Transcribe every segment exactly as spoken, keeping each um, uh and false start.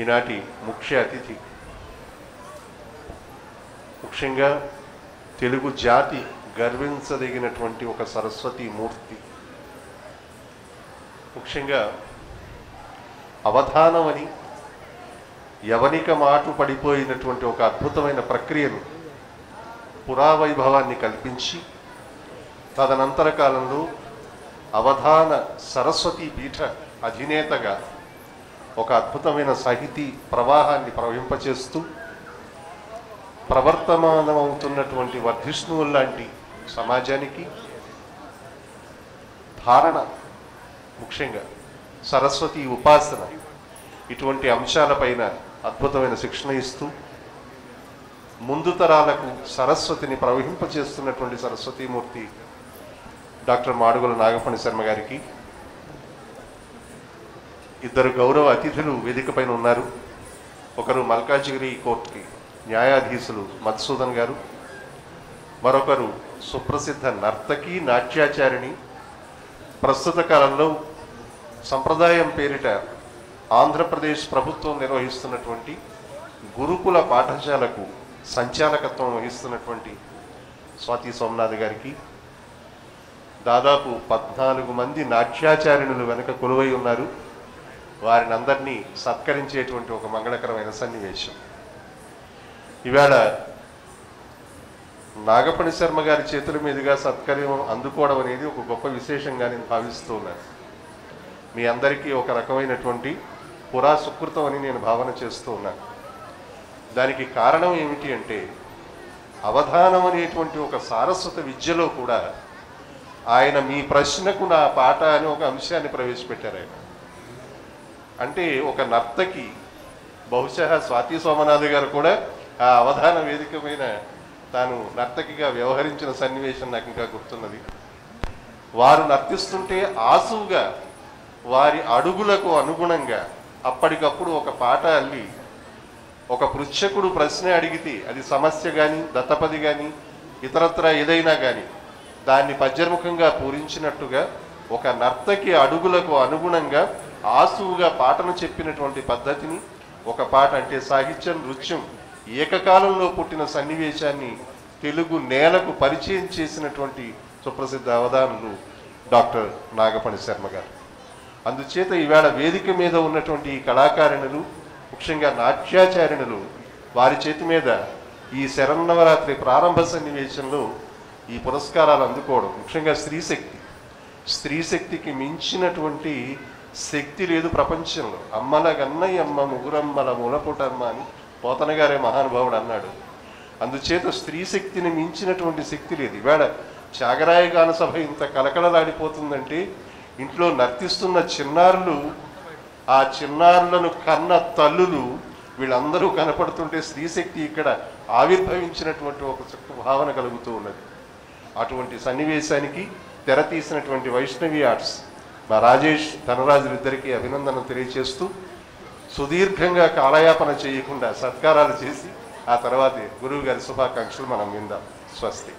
ఈనాటి ముఖ్య అతిథి, ముఖ్యంగా తెలుగు జాతి గర్వించదగినటువంటి ఒక సరస్వతి మూర్తి. ముఖ్యంగా అవధానమని యవనిక మాటు పడిపోయినటువంటి ఒక అద్భుతమైన ప్రక్రియను, పురావైభవాన్ని కల్పించి తదనంతర కాలంలో అవధాన సరస్వతి పీఠ అధినేతగా ఒక అద్భుతమైన సాహితీ ప్రవాహాన్ని ప్రవహింపచేస్తూ ప్రవర్తమానమవుతున్నటువంటి వర్ధిష్ణువుల లాంటి సమాజానికి ధారణ, ముఖ్యంగా సరస్వతి ఉపాసన, ఇటువంటి అంశాలపైన అద్భుతమైన శిక్షణ ఇస్తూ ముందు తరాలకు సరస్వతిని ప్రవహింపచేస్తున్నటువంటి సరస్వతీమూర్తి డాక్టర్ మాడుగుల నాగఫణి శర్మ గారికి ఇద్దరు గౌరవ అతిథులు వేదిక పైన ఉన్నారు. ఒకరు మల్కాజిగిరి కోర్టుకి న్యాయాధీశులు మధుసూదన్ గారు, మరొకరు సుప్రసిద్ధ నర్తకి నాట్యాచారిణి, ప్రస్తుత కాలంలో సంప్రదాయం పేరిట ఆంధ్రప్రదేశ్ ప్రభుత్వం నిర్వహిస్తున్నటువంటి గురుకుల పాఠశాలకు సంచాలకత్వం వహిస్తున్నటువంటి స్వాతి సోమనాథ్ గారికి, దాదాపు పద్నాలుగు మంది నాట్యాచారిణులు వెనుక కొలువై ఉన్నారు. వారిని అందరినీ సత్కరించేటువంటి ఒక మంగళకరమైన సన్నివేశం. ఇవాళ నాగఫణి శర్మ గారి చేతుల మీదుగా సత్కర్యం అందుకోవడం అనేది ఒక గొప్ప విశేషంగా నేను భావిస్తూ ఉన్నాను. మీ అందరికీ ఒక రకమైనటువంటి పురా సుకృతం అని నేను భావన చేస్తూ ఉన్నాను. దానికి కారణం ఏమిటి అంటే, అవధానం అనేటువంటి ఒక సారస్వత విద్యలో కూడా ఆయన మీ ప్రశ్నకు నా పాట అని ఒక అంశాన్ని ప్రవేశపెట్టారు. ఆయన అంటే ఒక నర్తకి, బహుశా స్వాతి సోమనాథ్ గారు కూడా ఆ అవధాన వేదిక మీద తాను నర్తకిగా వ్యవహరించిన సన్నివేశం నాకు ఇంకా గుర్తున్నది. వారు నర్తిస్తుంటే ఆసువుగా వారి అడుగులకు అనుగుణంగా అప్పటికప్పుడు ఒక పాట అల్లి, ఒక పృచ్ఛకుడు ప్రశ్న అడిగితే అది సమస్య కానీ దత్తపది కానీ ఇతరత్ర ఏదైనా కానీ దాన్ని పద్యముఖంగా పూరించినట్టుగా ఒక నర్తకి అడుగులకు అనుగుణంగా ఆసువుగా పాటను చెప్పినటువంటి పద్ధతిని, ఒక పాట అంటే సాహిత్యం నృత్యం ఏకకాలంలో పుట్టిన సన్నివేశాన్ని తెలుగు నేలకు పరిచయం చేసినటువంటి సుప్రసిద్ధ అవధానులు డాక్టర్ నాగఫణి శర్మ గారు. అందుచేత ఈవేళ వేదిక మీద ఉన్నటువంటి ఈ కళాకారిణులు, ముఖ్యంగా నాట్యాచారిణులు, వారి చేతి మీద ఈ శరన్నవరాత్రి ప్రారంభ సన్నివేశంలో ఈ పురస్కారాలు అందుకోవడం, ముఖ్యంగా స్త్రీశక్తి స్త్రీశక్తికి మించినటువంటి శక్తి లేదు ప్రపంచంలో. అమ్మల గన్నయ్య అమ్మ ముగురమ్మల మూలపుటమ్మ అని పోతన గారే మహానుభావుడు అన్నాడు. అందుచేత స్త్రీశక్తిని మించినటువంటి శక్తి లేదు. ఈవేళ త్యాగరాయ గాన సభ ఇంత కలకలలాడిపోతుందంటే ఇంట్లో నర్తిస్తున్న చిన్నారులు, ఆ చిన్నారులను కన్న తల్లులు, వీళ్ళందరూ కనపడుతుంటే స్త్రీశక్తి ఇక్కడ ఆవిర్భవించినటువంటి ఒక చక్క భావన కలుగుతూ ఉన్నది. అటువంటి సన్నివేశానికి తెర తీసినటువంటి వైష్ణవి ఆర్ట్స్ మా రాజేష్ ధనరాజులిద్దరికీ అభినందన తెలియచేస్తూ, సుదీర్ఘంగా కాలయాపన చేయకుండా సత్కారాలు చేసి ఆ తర్వాత గురువు గారి శుభాకాంక్షలు మనం విందాం. స్వస్తి.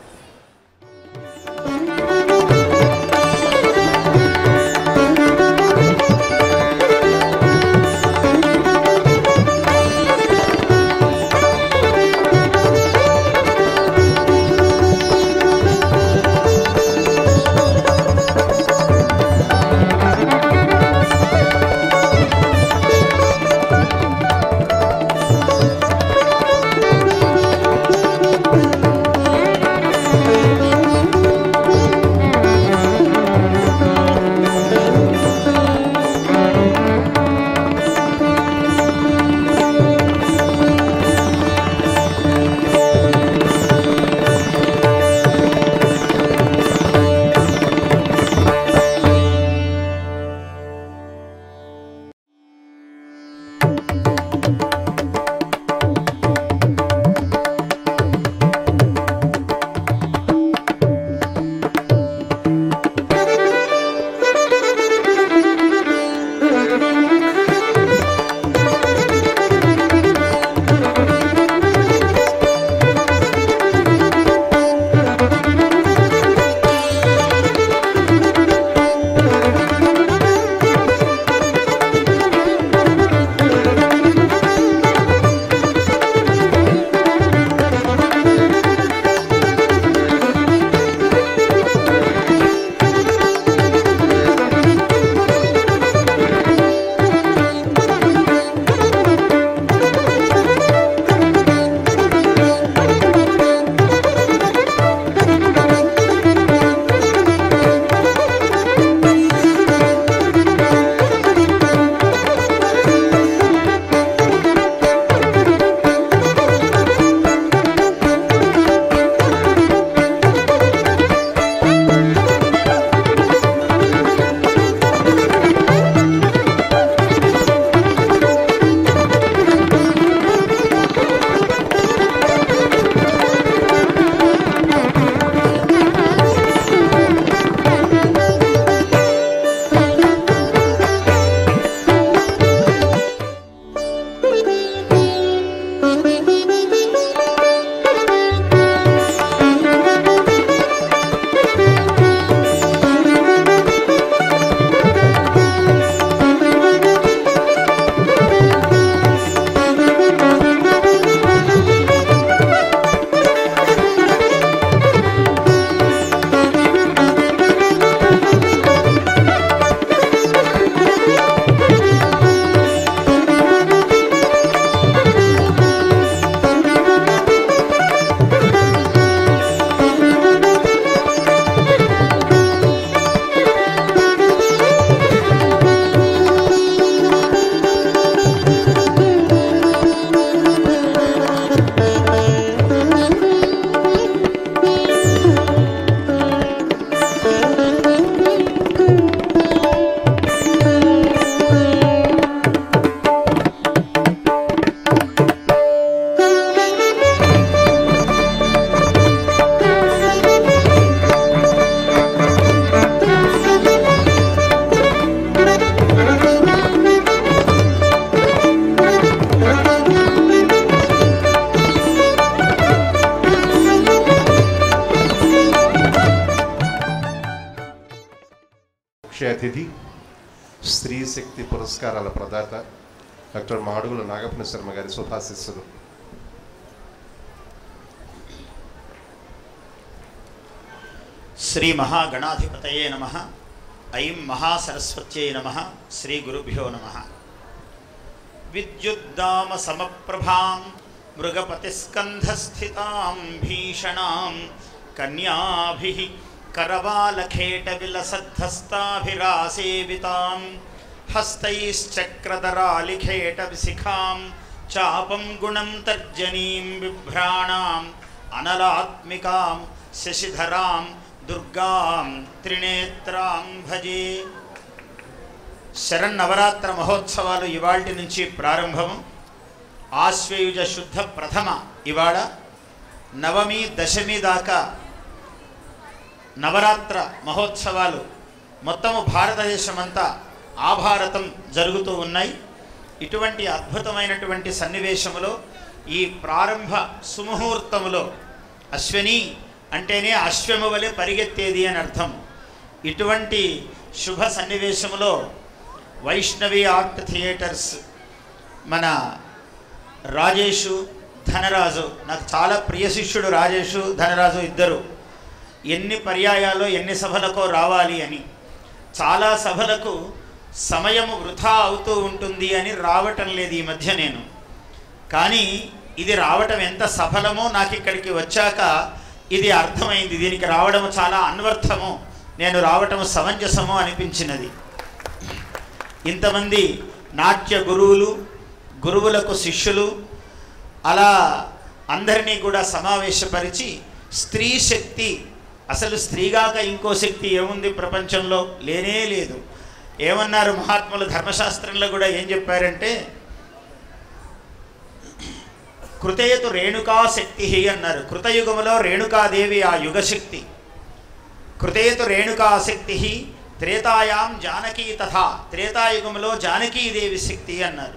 అతిథి, స్త్రీ శక్తి పురస్కారాల ప్రదాత డాక్టర్ మాడుగుల నాగప్పన శర్మ గారి శుభాశిస్సులు. శ్రీ మహాగణాధిపతయే నమః. ఐం మహాసరస్వత్యై నమః. శ్రీ గురుభ్యో నమః. విద్యుద్దామ సమప్రభాం మృగపతిస్కంధస్థితాం భీషణాం కన్యాభిః కరవాలఖేట విలసద్ధస్తాభిరాసేవితాం హస్తైశ్చక్రధరాలిఖేట విశిఖాం చాపం గుణం తర్జనీం బిభ్రాణాం అనలాత్మికాం శశిధరాం దుర్గాం త్రినేత్రాం భజే. శరన్నవరాత్ర మహోత్సవాలు ఇవాల్టి నుంచి ప్రారంభము. ఆశ్వయుజ శుద్ధ ప్రథమ ఇవాళ నవమి దశమి దాకా నవరాత్ర మహోత్సవాలు మొత్తము భారతదేశమంతా ఆభారతం జరుగుతూ ఉన్నాయి. ఇటువంటి అద్భుతమైనటువంటి సన్నివేశములో ఈ ప్రారంభ సుముహూర్తములో అశ్విని అంటేనే అశ్వము వలె పరిగెత్తేది అని అర్థం. ఇటువంటి శుభ సన్నివేశంలో వైష్ణవి ఆర్ట్ థియేటర్స్ మన రాజేషు ధనరాజు, నాకు చాలా ప్రియ శిష్యుడు రాజేషు ధనరాజు ఇద్దరు. ఎన్ని పర్యాయాలో ఎన్ని సభలకో రావాలి అని, చాలా సభలకు సమయము వృధా అవుతూ ఉంటుంది అని రావటం లేదు ఈ మధ్య నేను. కానీ ఇది రావటం ఎంత సఫలమో నాకు ఇక్కడికి వచ్చాక ఇది అర్థమైంది. దీనికి రావడము చాలా అన్వర్థము, నేను రావటము సమంజసము అనిపించినది. ఇంతమంది నాట్య గురువులు, గురువులకు శిష్యులు, అలా అందరినీ కూడా సమావేశపరిచి స్త్రీ శక్తి, అసలు స్త్రీగాక ఇంకో శక్తి ఏముంది ప్రపంచంలో? లేనే లేదు. ఏమన్నారు మహాత్ములు ధర్మశాస్త్రంలో కూడా ఏం చెప్పారంటే, కృతయతు రేణుకా శక్తి అన్నారు. కృతయుగములో రేణుకాదేవి ఆ యుగశక్తి. కృతయతు రేణుకా శక్తి త్రేతాయాం జానకీ తథా, త్రేతాయుగములో జానకీదేవి శక్తి అన్నారు.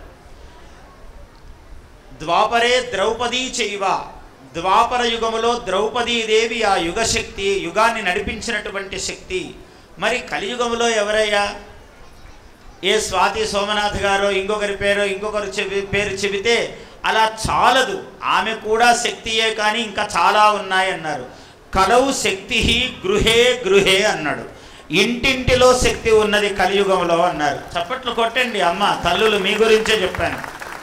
ద్వాపరే ద్రౌపదీ చైవ, ద్వాపర యుగములో ద్రౌపదీదేవి ఆ యుగశక్తి, యుగాన్ని నడిపించినటువంటి శక్తి. మరి కలియుగములో ఎవరయ్యా? ఏ స్వాతి సోమనాథ్ గారో ఇంకొకరి పేరో ఇంకొకరు చెవి పేరు చెబితే అలా చాలదు, ఆమె కూడా శక్తియే కానీ ఇంకా చాలా ఉన్నాయన్నారు. కలౌ శక్తి గృహే గృహే అన్నాడు. ఇంటింటిలో శక్తి ఉన్నది కలియుగంలో అన్నారు. చప్పట్లు కొట్టండి అమ్మ తల్లులు, మీ గురించే చెప్పాను.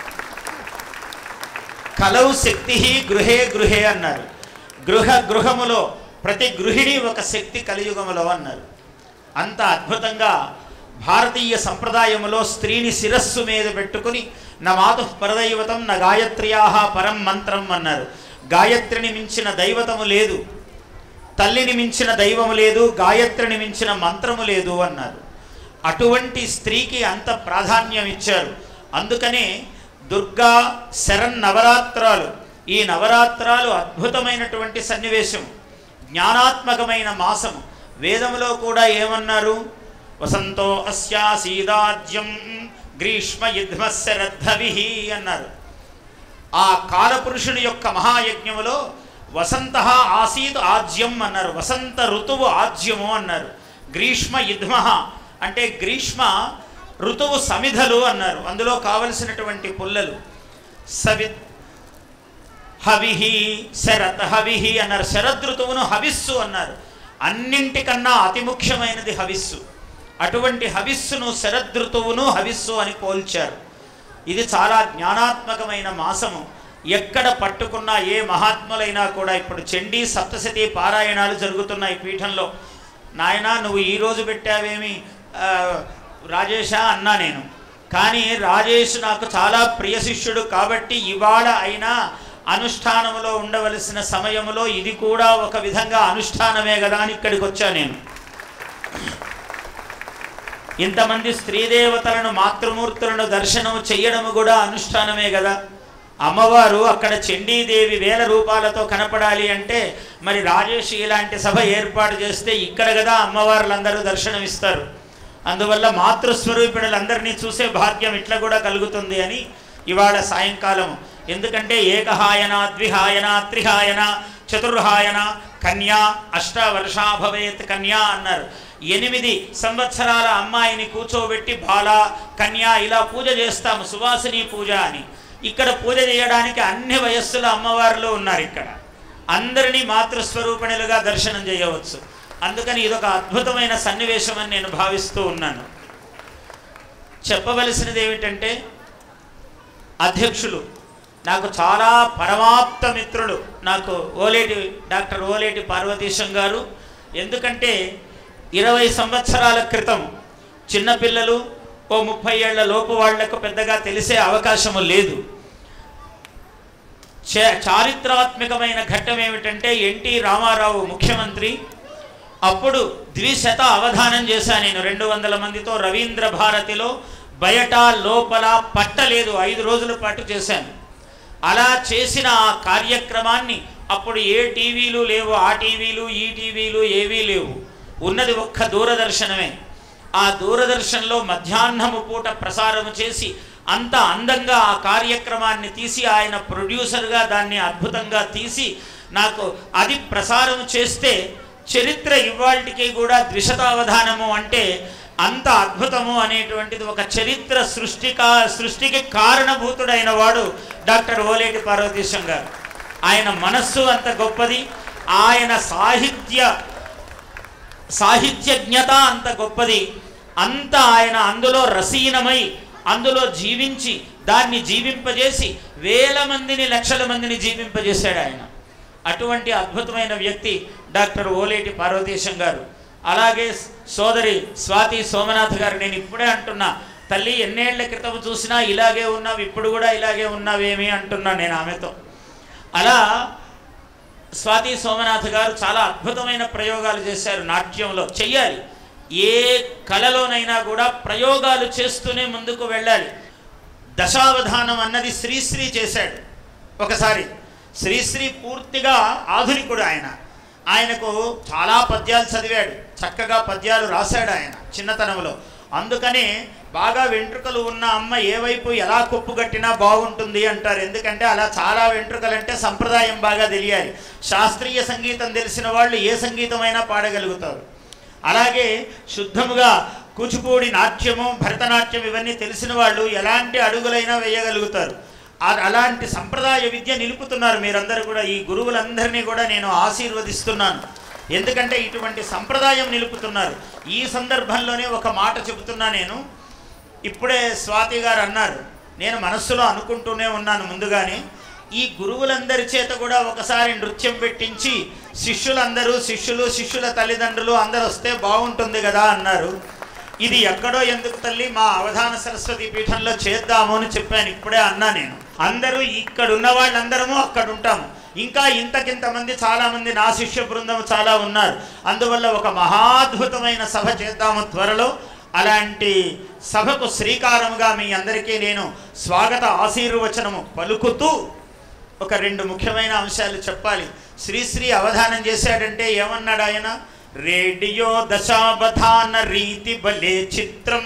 కలౌ శక్తి గృహే గృహే అన్నారు. గృహ గృహములో ప్రతి గృహిణి ఒక శక్తి కలియుగములో అన్నారు. అంత అద్భుతంగా భారతీయ సంప్రదాయములో స్త్రీని శిరస్సు మీద పెట్టుకుని నా మాతు పరదైవతం నా గాయత్ర్యాహ పరం మంత్రం అన్నారు. గాయత్రిని మించిన దైవతము లేదు, తల్లిని మించిన దైవము లేదు, గాయత్రిని మించిన మంత్రము లేదు అన్నారు. అటువంటి స్త్రీకి అంత ప్రాధాన్యం ఇచ్చారు. అందుకనే దుర్గా శరన్నవరాత్రాలు, ఈ నవరాత్రాలు అద్భుతమైనటువంటి సన్నివేశం, జ్ఞానాత్మకమైన మాసము. వేదములో కూడా ఏమన్నారు? వసంతో అస్యాసీదాజ్యం గ్రీష్మ యుధ్మశరద్ధవిః అన్నారు. ఆ కాలపురుషుని యొక్క మహాయజ్ఞములో వసంత ఆసీత్ ఆజ్యం అన్నారు. వసంత ఋతువు ఆజ్యము అన్నారు. గ్రీష్మ యుధ్మ అంటే గ్రీష్మ ఋతువు సమిధలు అన్నారు. అందులో కావలసినటువంటి పుల్లలు. సవి హవిహి శరత్ హవిహి అన్నారు. శరదృతువును హవిస్సు అన్నారు. అన్నింటికన్నా అతి ముఖ్యమైనది హవిస్సు. అటువంటి హవిస్సును శరదృతువును హవిస్సు అని పోల్చారు. ఇది చాలా జ్ఞానాత్మకమైన మాసము. ఎక్కడ పట్టుకున్నా ఏ మహాత్ములైనా కూడా, ఇప్పుడు చండీ సప్తశతి పారాయణాలు జరుగుతున్నాయి పీఠంలో. నాయన నువ్వు ఈరోజు పెట్టావేమి రాజేషా అన్నా నేను. కానీ రాజేష్ నాకు చాలా ప్రియ శిష్యుడు కాబట్టి ఇవాళ అయినా అనుష్ఠానములో ఉండవలసిన సమయంలో ఇది కూడా ఒక విధంగా అనుష్ఠానమే కదా అని ఇక్కడికి వచ్చా నేను. ఇంతమంది స్త్రీదేవతలను మాతృమూర్తులను దర్శనం చెయ్యడము కూడా అనుష్ఠానమే కదా. అమ్మవారు అక్కడ చండీదేవి వేల రూపాలతో కనపడాలి అంటే మరి రాజేష్ ఇలాంటి సభ ఏర్పాటు చేస్తే ఇక్కడ కదా అమ్మవార్లందరూ దర్శనమిస్తారు. అందువల్ల మాతృస్వరూపిణులందరినీ చూసే భాగ్యం ఇట్లా కూడా కలుగుతుంది అని ఇవాళ సాయంకాలం. ఎందుకంటే ఏకహాయన ద్విహాయన త్రిహాయన చతుర్హాయన కన్యా అష్టవర్షా భవేత్ కన్యా అన్నారు. ఎనిమిది సంవత్సరాల అమ్మాయిని కూర్చోబెట్టి బాల కన్య ఇలా పూజ చేస్తాము, సువాసిని పూజ అని. ఇక్కడ పూజ చేయడానికి అన్ని వయస్సుల అమ్మవార్లు ఉన్నారు. ఇక్కడ అందరినీ మాతృస్వరూపిణులుగా దర్శనం చేయవచ్చు. అందుకని ఇదొక అద్భుతమైన సన్నివేశం అని నేను భావిస్తూ ఉన్నాను. చెప్పవలసినది ఏమిటంటే, అధ్యక్షులు నాకు చాలా పరమాప్త మిత్రులు, నాకు ఓలేటి డాక్టర్ ఓలేటి పార్వతీశం గారు. ఎందుకంటే ఇరవై సంవత్సరాల క్రితం చిన్నపిల్లలు ఓ ముప్పై ఏళ్ల లోపు వాళ్లకు పెద్దగా తెలిసే అవకాశము లేదు. చారిత్రాత్మకమైన ఘట్టం ఏమిటంటే, ఎన్టీ రామారావు ముఖ్యమంత్రి, అప్పుడు ద్విశత అవధానం చేశాను నేను రెండు వందల మందితో రవీంద్ర భారతిలో. బయట లోపల పట్టలేదు, ఐదు రోజుల పాటు చేశాను. అలా చేసిన ఆ కార్యక్రమాన్ని అప్పుడు ఏ టీవీలు లేవు, ఆ టీవీలు ఈ టీవీలు ఏవీ లేవు, ఉన్నది ఒక్క దూరదర్శనమే. ఆ దూరదర్శన్లో మధ్యాహ్నము పూట ప్రసారం చేసి అంత అందంగా ఆ కార్యక్రమాన్ని తీసి, ఆయన ప్రొడ్యూసర్గా దాన్ని అద్భుతంగా తీసి నాకు అది ప్రసారం చేస్తే, చరిత్ర ఇవాళకి కూడా ద్విశతావధానము అంటే అంత అద్భుతము అనేటువంటిది ఒక చరిత్ర సృష్టికా సృష్టికి కారణభూతుడైన వాడు డాక్టర్ ఓలేటి పార్వతీశం గారు. ఆయన మనస్సు అంత గొప్పది, ఆయన సాహిత్య సాహిత్యజ్ఞత అంత గొప్పది. అంత ఆయన అందులో రసీనమై అందులో జీవించి దాన్ని జీవింపజేసి వేల మందిని లక్షల మందిని జీవింపజేశాడు ఆయన. అటువంటి అద్భుతమైన వ్యక్తి డాక్టర్ ఓలేటి పార్వతీశం గారు. అలాగే సోదరి స్వాతి సోమనాథ్ గారు. నేను ఇప్పుడే అంటున్నా, తల్లి ఎన్నేళ్ల క్రితం చూసినా ఇలాగే ఉన్నావు, ఇప్పుడు కూడా ఇలాగే ఉన్నావేమి అంటున్నా నేను ఆమెతో. అలా స్వాతి సోమనాథ్ గారు చాలా అద్భుతమైన ప్రయోగాలు చేశారు నాట్యంలో. చెయ్యాలి, ఏ కళలోనైనా కూడా ప్రయోగాలు చేస్తూనే ముందుకు వెళ్ళాలి. దశావధానం అన్నది శ్రీశ్రీ చేశాడు ఒకసారి. శ్రీశ్రీ పూర్తిగా ఆధునికుడు. ఆయన ఆయనకు చాలా పద్యాలు చదివాడు, చక్కగా పద్యాలు రాశాడు ఆయన చిన్నతనంలో. అందుకనే బాగా వెంట్రుకలు ఉన్న అమ్మ ఏ వైపు ఎలా కొప్పుగట్టినా బాగుంటుంది అంటారు. ఎందుకంటే అలా చాలా వెంట్రుకలు అంటే సంప్రదాయం బాగా తెలియాలి. శాస్త్రీయ సంగీతం తెలిసిన వాళ్ళు ఏ సంగీతమైనా పాడగలుగుతారు. అలాగే శుద్ధముగా కూచిపూడి నాట్యము, భరతనాట్యం ఇవన్నీ తెలిసిన వాళ్ళు ఎలాంటి అడుగులైనా వేయగలుగుతారు. అలాంటి సంప్రదాయ విద్య నిలుపుతున్నారు మీరందరూ కూడా. ఈ గురువులందరినీ కూడా నేను ఆశీర్వదిస్తున్నాను, ఎందుకంటే ఇటువంటి సంప్రదాయం నిలుపుతున్నారు. ఈ సందర్భంలోనే ఒక మాట చెబుతున్నా నేను. ఇప్పుడే స్వాతి గారు అన్నారు, నేను మనస్సులో అనుకుంటూనే ఉన్నాను ముందుగానే, ఈ గురువులందరి చేత కూడా ఒకసారి నృత్యం పెట్టించి శిష్యులందరూ శిష్యులు శిష్యుల తల్లిదండ్రులు అందరూ వస్తే బాగుంటుంది కదా అన్నారు. ఇది ఎక్కడో ఎందుకు తల్లి, మా అవధాన సరస్వతి పీఠంలో చేద్దాము అని చెప్పాను. ఇప్పుడే అన్నా నేను. అందరూ ఇక్కడ ఉన్న వాళ్ళందరము అక్కడ ఉంటాము. ఇంకా ఇంతకింతమంది చాలామంది నా శిష్య బృందం చాలా ఉన్నారు. అందువల్ల ఒక మహాద్భుతమైన సభ చేద్దాము త్వరలో. అలాంటి సభకు శ్రీకారముగా మీ అందరికీ నేను స్వాగత ఆశీర్వచనము పలుకుతూ ఒక రెండు ముఖ్యమైన అంశాలు చెప్పాలి. శ్రీశ్రీ అవధానం చేశాడంటే ఏమన్నాడు ఆయన? రేడియో దశావధాన రీతి బలే చిత్రం,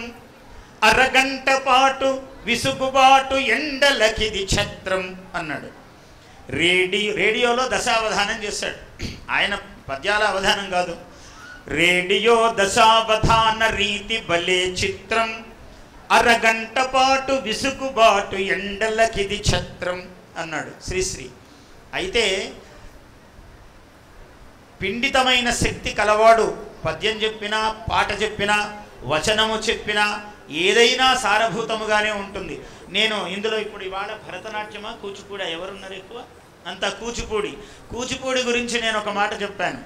అరగంట పాటు విసుగుబాటు ఎండలకిది ఛత్రం అన్నాడు. రేడియో రేడియోలో దశావధానం చేశాడు ఆయన, పద్యాల అవధానం కాదు. రేడియో దశావధాన రీతి బలే చిత్రం, అరగంట పాటు విసుగుబాటు ఎండలకిది ఛత్రం అన్నాడు శ్రీశ్రీ. అయితే పిండితమైన శక్తి కలవాడు పద్యం చెప్పినా, పాట చెప్పినా, వచనము చెప్పినా ఏదైనా సారభూతముగానే ఉంటుంది. నేను ఇందులో ఇప్పుడు ఇవాళ భరతనాట్యమా కూచిపూడి ఎవరున్నారు ఎక్కువ? అంతా కూచిపూడి. కూచిపూడి గురించి నేను ఒక మాట చెప్పాను.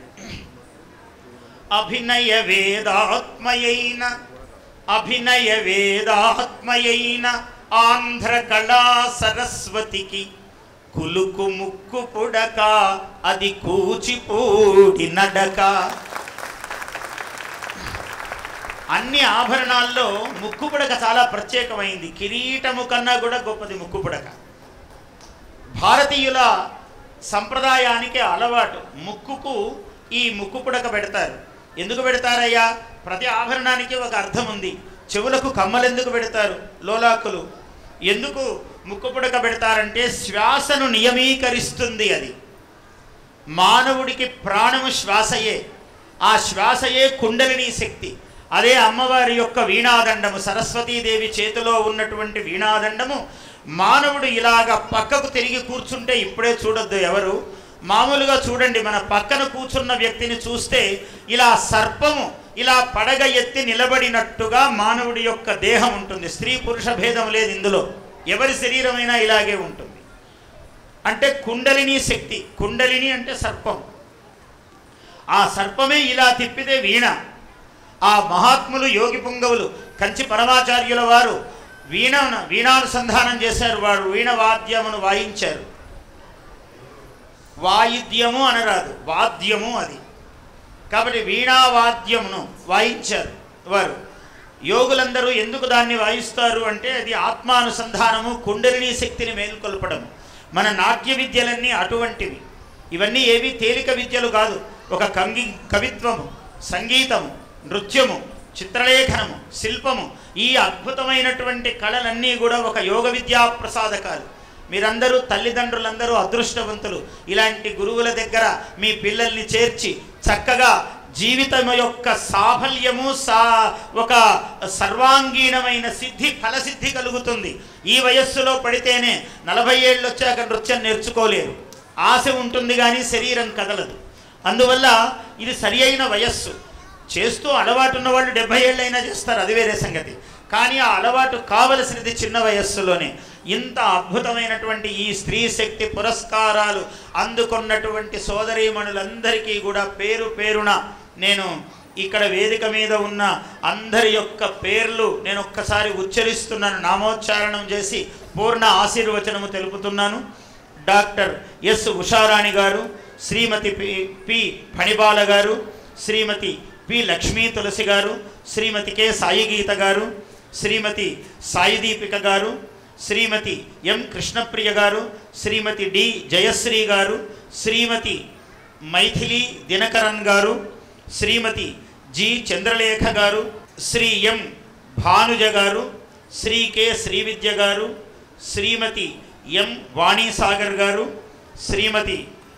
అభినయ వేదాత్మయైన అభినయ వేదాత్మయైన ఆంధ్ర కళా సరస్వతికి కులుకు ముక్కు పుడక అది కూచిపూడి నడక. అన్ని ఆభరణాల్లో ముక్కు పుడక చాలా ప్రత్యేకమైంది. కిరీటము కన్నా కూడా గొప్పది ముక్కు పుడక. భారతీయుల సంప్రదాయానికి అలవాటు ముక్కుకు ఈ ముక్కు పుడక పెడతారు. ఎందుకు పెడతారయ్యా? ప్రతి ఆభరణానికి ఒక అర్థం ఉంది. చెవులకు కమ్మలు ఎందుకు పెడతారు? లోలాకులు. ఎందుకు ముక్కు పుడక పెడతారంటే శ్వాసను నియమీకరిస్తుంది. అది మానవుడికి ప్రాణము శ్వాసయే. ఆ శ్వాసయే కుండలిని శక్తి. అదే అమ్మవారి యొక్క వీణాదండము, సరస్వతీదేవి చేతిలో ఉన్నటువంటి వీణాదండము. మానవుడు ఇలాగ పక్కకు తిరిగి కూర్చుంటే ఇప్పుడే చూడొద్దు ఎవరు, మామూలుగా చూడండి, మన పక్కన కూర్చున్న వ్యక్తిని చూస్తే ఇలా సర్పము ఇలా పడగ ఎత్తి నిలబడినట్టుగా మానవుడి యొక్క దేహం ఉంటుంది. స్త్రీ పురుష భేదం లేదు ఇందులో, ఎవరి శరీరమైనా ఇలాగే ఉంటుంది. అంటే కుండలిని శక్తి. కుండలిని అంటే సర్పం. ఆ సర్పమే ఇలా తిప్పితే వీణ. ఆ మహాత్ములు యోగి పుంగవులు కంచి పరమాచార్యుల వారు వీణ వీణానుసంధానం చేశారు. వారు వీణ వాద్యమును వాయించారు. వాయిద్యము అనరాదు, వాద్యము అది. కాబట్టి వీణావాద్యమును వాయించారు వారు. యోగులందరూ ఎందుకు దాన్ని వాయిస్తారు అంటే అది ఆత్మానుసంధానము, కుండలిని శక్తిని మేల్కొల్పడము. మన నాట్య విద్యలన్నీ అటువంటివి. ఇవన్నీ ఏవి తేలిక విద్యలు కాదు. ఒక కంగి కవిత్వము, సంగీతము, నృత్యము, చిత్రలేఖనము, శిల్పము, ఈ అద్భుతమైనటువంటి కళలన్నీ కూడా ఒక యోగ విద్యా ప్రసాదకాలు. మీరందరూ తల్లిదండ్రులందరూ అదృష్టవంతులు. ఇలాంటి గురువుల దగ్గర మీ పిల్లల్ని చేర్చి చక్కగా జీవితం యొక్క సాఫల్యము, సా ఒక సర్వాంగీణమైన సిద్ధి, ఫలసిద్ధి కలుగుతుంది. ఈ వయస్సులో పడితేనే నలభై ఏళ్ళు వచ్చాక నృత్యం నేర్చుకోలేరు. ఆశ ఉంటుంది కానీ శరీరం కదలదు. అందువల్ల ఇది సరి అయిన వయస్సు. చేస్తూ అలవాటు ఉన్న వాళ్ళు డెబ్భై ఏళ్ళైనా చేస్తారు, అది వేరే సంగతి. కానీ ఆ అలవాటు కావలసినది చిన్న వయస్సులోనే. ఇంత అద్భుతమైనటువంటి ఈ స్త్రీ శక్తి పురస్కారాలు అందుకున్నటువంటి సోదరీమణులందరికీ కూడా పేరు పేరున నేను ఇక్కడ వేదిక మీద ఉన్న అందరి యొక్క పేర్లు నేను ఒక్కసారి ఉచ్చరిస్తున్నాను, నామోచ్చారణం చేసి పూర్ణ ఆశీర్వచనము తెలుపుతున్నాను. డాక్టర్ ఎస్ ఉషారాణి గారు, శ్రీమతి పి పి ఫణిబాల గారు, శ్రీమతి పి లక్ష్మీ తులసి గారు, శ్రీమతి కె సాయిగీత గారు, శ్రీమతి సాయిదీపిక గారు, శ్రీమతి ఎం కృష్ణప్రియ గారు, శ్రీమతి డి జయశ్రీ గారు, శ్రీమతి మైథిలి దినకరన్ గారు, శ్రీమతి జి చంద్రలేఖ గారు, శ్రీ ఎం భానుజ గారు, శ్రీ కె శ్రీవిద్య గారు, శ్రీమతి ఎం వాణీసాగర్ గారు, శ్రీమతి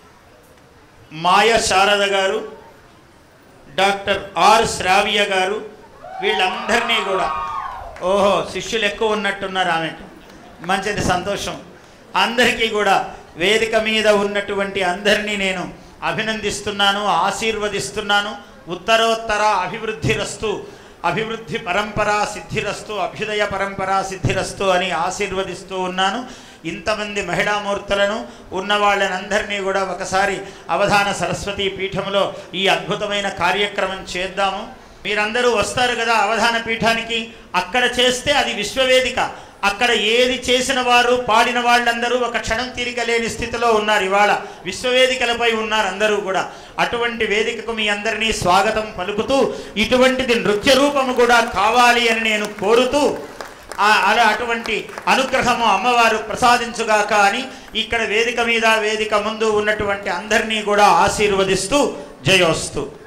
మాయ శారద గారు, డాక్టర్ ఆర్ శ్రావ్య గారు, వీళ్ళందరినీ కూడా, ఓహో శిష్యులు ఎక్కువ ఉన్నట్టున్నారు ఆమె, మంచిది, సంతోషం. అందరికీ కూడా వేదిక మీద ఉన్నటువంటి అందరినీ నేను అభినందిస్తున్నాను, ఆశీర్వదిస్తున్నాను. ఉత్తరోత్తర అభివృద్ధిరస్తు, అభివృద్ధి పరంపరా సిద్ధిరస్తు, అభ్యుదయ పరంపరా సిద్ధిరస్తు అని ఆశీర్వదిస్తూ ఉన్నాను. ఇంతమంది మహిళామూర్తులను ఉన్న వాళ్ళనందరినీ కూడా ఒకసారి అవధాన సరస్వతీ పీఠంలో ఈ అద్భుతమైన కార్యక్రమం చేద్దాము. మీరందరూ వస్తారు కదా అవధాన పీఠానికి. అక్కడ చేస్తే అది విశ్వవేదిక. అక్కడ ఏది చేసిన వారు, పాడిన వాళ్ళందరూ ఒక క్షణం తీరిక లేని స్థితిలో ఉన్నారు. ఇవాళ విశ్వవేదికలపై ఉన్నారు అందరూ కూడా. అటువంటి వేదికకు మీ అందరినీ స్వాగతం పలుకుతూ, ఇటువంటిది నృత్య రూపము కూడా కావాలి అని నేను కోరుతూ, అలా అటువంటి అనుగ్రహము అమ్మవారు ప్రసాదించుగాక అని ఇక్కడ వేదిక మీద వేదిక ముందు ఉన్నటువంటి అందరినీ కూడా ఆశీర్వదిస్తూ జయోస్తు.